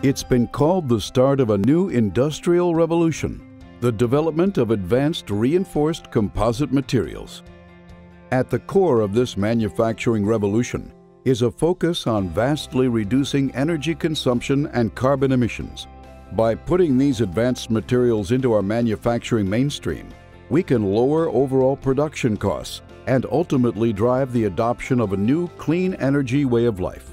It's been called the start of a new industrial revolution, the development of advanced reinforced composite materials. At the core of this manufacturing revolution is a focus on vastly reducing energy consumption and carbon emissions. By putting these advanced materials into our manufacturing mainstream, we can lower overall production costs and ultimately drive the adoption of a new clean energy way of life.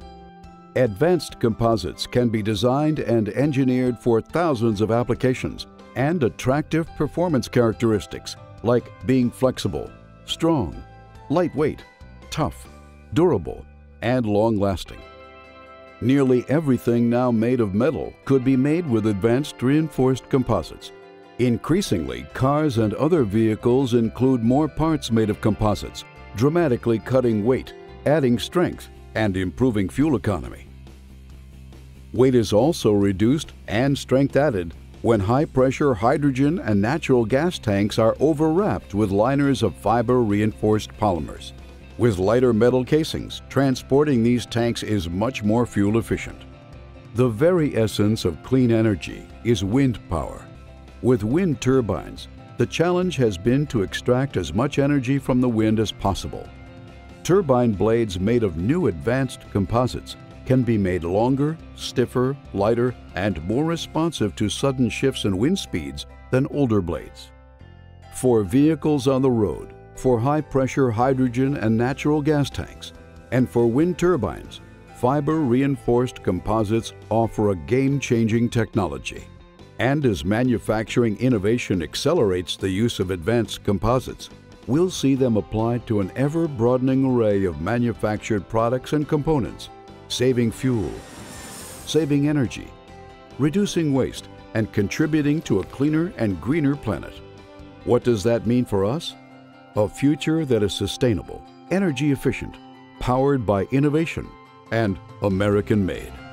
Advanced composites can be designed and engineered for thousands of applications and attractive performance characteristics like being flexible, strong, lightweight, tough, durable, and long-lasting. Nearly everything now made of metal could be made with advanced reinforced composites. Increasingly, cars and other vehicles include more parts made of composites, dramatically cutting weight, adding strength, and improving fuel economy. Weight is also reduced and strength added when high-pressure hydrogen and natural gas tanks are overwrapped with liners of fiber-reinforced polymers. With lighter metal casings, transporting these tanks is much more fuel efficient. The very essence of clean energy is wind power. With wind turbines, the challenge has been to extract as much energy from the wind as possible. Turbine blades made of new advanced composites can be made longer, stiffer, lighter, and more responsive to sudden shifts in wind speeds than older blades. For vehicles on the road, for high-pressure hydrogen and natural gas tanks, and for wind turbines, fiber-reinforced composites offer a game-changing technology. And as manufacturing innovation accelerates the use of advanced composites, we'll see them applied to an ever-broadening array of manufactured products and components, saving fuel, saving energy, reducing waste, and contributing to a cleaner and greener planet. What does that mean for us? A future that is sustainable, energy efficient, powered by innovation, and American-made.